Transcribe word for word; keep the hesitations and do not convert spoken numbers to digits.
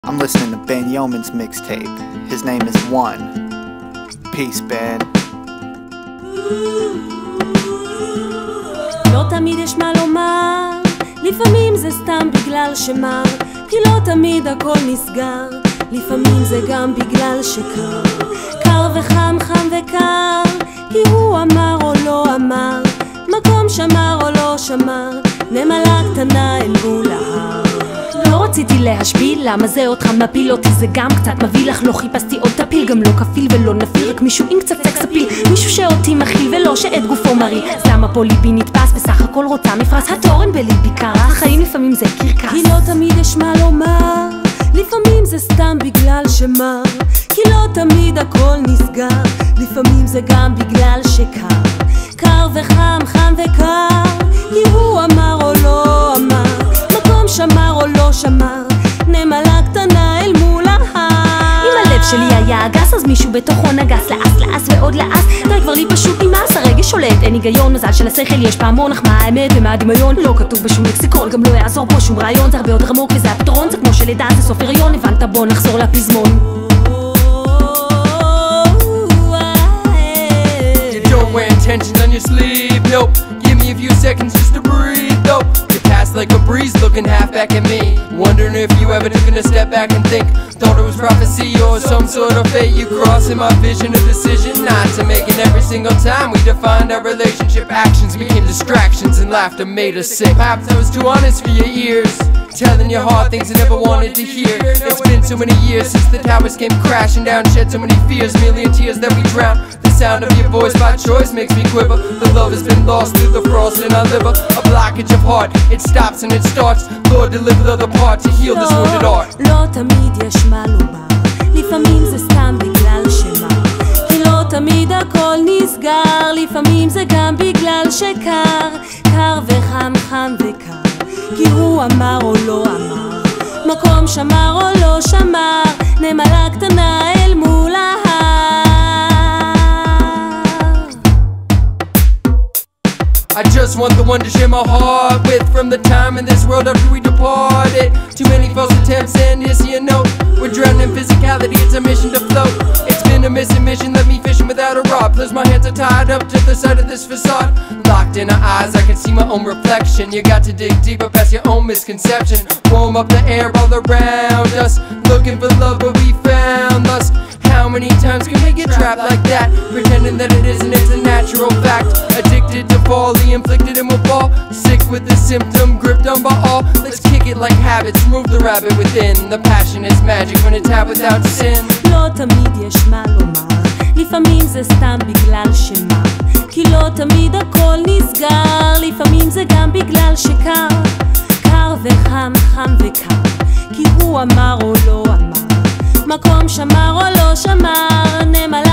I'm listening to Ben Yeoman's mixtape. His name is One. Peace, Ben. לא תמיד יש מה לומר, לפעמים זה סתם בגלל שמר, כי לא תמיד הכל נסגר, לפעמים זה גם בגלל שקר. קר וחם, חם וקר, כי הוא אמר או לא אמר, מקום שמר או לא שמר, נמלה קטנה אל מול ההר. לא רציתי להשפיל, למה זה אותך מפיל אותי, זה גם קצת מביא לך, לא חיפשתי עוד תפיל, גם לא כפיל ולא נפיל, רק מישהו עם קצת סקס אפיל, מישהו שאותי מכיל ולא שאת גופו מריא. סתם פה ליבי נתפס, בסך הכל רוצה מפרס, התורן בליבי קרס, החיים לפעמים זה קרקס, כי לא תמיד יש מה לומר, לפעמים זה סתם בגלל שמר, כי לא תמיד הכל נסגר, לפעמים זה גם בגלל שקר. קר וחם, חם וקר, כי הוא אמר או לא אמר, מקום שמר או לא שמר, נמלה קטנה אל מול ההר. אם הלב שלי היה אגס, אז מישהו בתוכו נגס, לאס לאס ועוד לאס, די כבר לי פשוט נמאס, הרגש שולט, אין היגיון, מזל של השכל יש פעמון, אך מה האמת ומה הדמיון לא כתוב בשום לקסיקון, גם לא יעזור פה שום רעיון, זה הרבה יותר עמוק וזה הפתרון, זה כמו שלידה זה סוף הריון, הבנת? בוא נחזור לפזמון. Tensions on your sleeve, nope. Give me a few seconds just to breathe, though. You passed like a breeze, looking half back at me, wondering if you ever took a step back and think, thought it was prophecy or some sort of fate. You crossing my vision, a decision not to make it. Every single time we defined our relationship, actions became distractions and laughter made us sick. Perhaps I was too honest for your ears, telling your heart things you never wanted to hear. It's been so many years since the towers came crashing down, shed so many fears, million tears that we drown. The sound of your voice by choice makes me quiver. The love has been lost through the frost in our liver. A blockage of heart, it stops and it starts. Lord, deliver the other part to heal this wounded heart. לא תמיד יש מה לומר, לפעמים זה סתם בגלל שמר, כי לא תמיד הכל נסגר, לפעמים זה גם בגלל שקר. קר וחם, חם וקר, כי הוא אמר או לא אמר, מקום שמר או לא שמר, נמלה קטנה אל מול ההר. I just want the one to share my heart with, from the time in this world after we departed. Too many false attempts and yes you know, we're drowning in physicality, it's a mission to float. It's been a missing mission, let me fishing without a rod. Plus my hands are tied up to the side of this facade, locked in our eyes, I can see my own reflection. You got to dig deeper past your own misconception. Warm up the air all around us, looking for love but we found lust. How many times can we get trapped like that, pretending that it isn't, it's a natural fact. Addicted to folly, inflicted and will fall, sick with the symptom, gripped on by all. Let's kick it like habits, remove the rabbit within. The passion is magic when it's had without sin. לא תמיד יש מה לומר, לפעמים זה סתם בגלל שמר, כי לא תמיד הכל נסגר, לפעמים זה גם בגלל שקר. קר וחם, חם וקר, כי הוא אמר או לא אמר, מקום שמר או לא שמר, נמלה